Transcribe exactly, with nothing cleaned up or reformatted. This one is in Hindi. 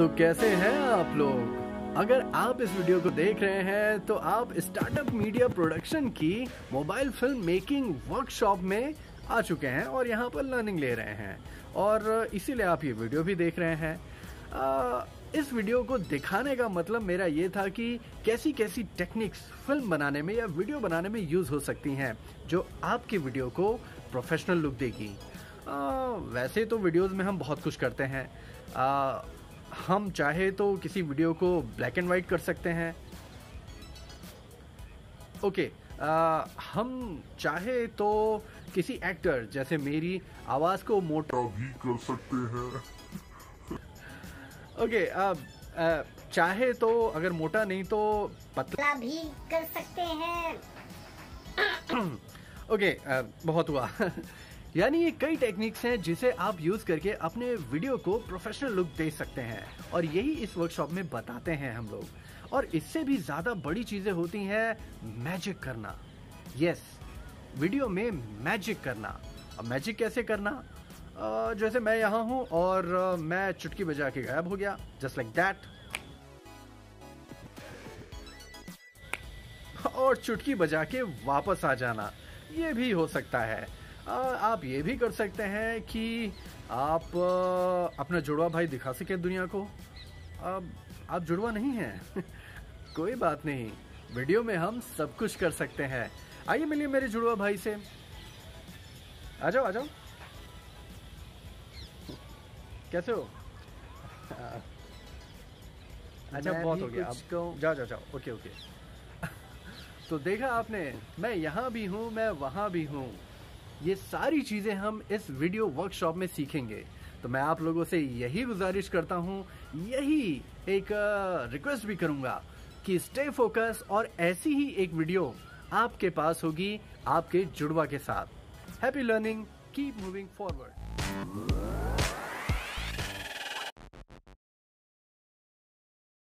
तो कैसे हैं आप लोग? अगर आप इस वीडियो को देख रहे हैं तो आप स्टार्टअप मीडिया प्रोडक्शन की मोबाइल फिल्म मेकिंग वर्कशॉप में आ चुके हैं और यहाँ पर लर्निंग ले रहे हैं और इसीलिए आप ये वीडियो भी देख रहे हैं। आ, इस वीडियो को दिखाने का मतलब मेरा ये था कि कैसी कैसी टेक्निक्स फिल्म बनाने में या वीडियो बनाने में यूज हो सकती हैं जो आपकी वीडियो को प्रोफेशनल लुक देगी। आ, वैसे तो वीडियोस में हम बहुत कुछ करते हैं। आ, हम चाहे तो किसी वीडियो को ब्लैक एंड वाइट कर सकते हैं। ओके आ, हम चाहे तो किसी एक्टर जैसे मेरी आवाज को मोटा भी कर सकते हैं। ओके आ, आ, चाहे तो अगर मोटा नहीं तो पतला भी कर सकते हैं। ओके आ, बहुत हुआ। यानी ये कई टेक्निक्स हैं जिसे आप यूज करके अपने वीडियो को प्रोफेशनल लुक दे सकते हैं और यही इस वर्कशॉप में बताते हैं हम लोग। और इससे भी ज्यादा बड़ी चीजें होती हैं मैजिक करना। यस, वीडियो में मैजिक करना। अब मैजिक कैसे करना? uh, जैसे मैं यहाँ हूँ और uh, मैं चुटकी बजा के गायब हो गया, जस्ट लाइक दैट। और चुटकी बजा के वापस आ जाना, ये भी हो सकता है। आ, आप ये भी कर सकते हैं कि आप आ, अपना जुड़वा भाई दिखा सके दुनिया को। अब आप जुड़वा नहीं हैं। कोई बात नहीं, वीडियो में हम सब कुछ कर सकते हैं। आइए मिलिए मेरे जुड़वा भाई से। आ जाओ आ जाओ। कैसे हो? अच्छा, बहुत हो गया, अब जाओ जाओ जाओ। Okay okay. तो देखा आपने, मैं यहाँ भी हूँ, मैं वहाँ भी हूँ। ये सारी चीजें हम इस वीडियो वर्कशॉप में सीखेंगे। तो मैं आप लोगों से यही गुजारिश करता हूँ, यही एक रिक्वेस्ट भी करूंगा कि स्टे फोकस और ऐसी ही एक वीडियो आपके पास होगी आपके जुड़वा के साथ। Happy learning, keep moving forward.